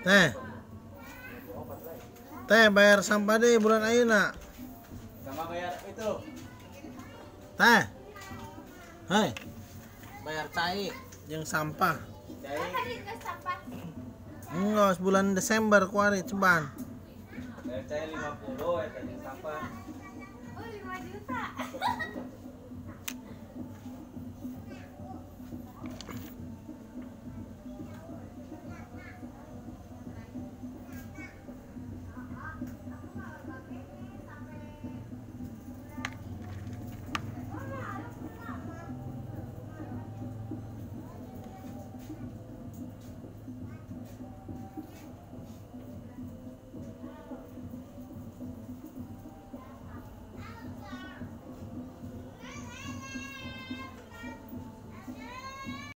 Teh. Teh bayar sampah deh bulan ayeuna. Sama bayar itu. Teh. Hai. Bayar cai jeung sampah. Cai. Enggak, bulan Desember kuari ceban. Bayar cai 50 eta jeung sampah. Oh 5 juta.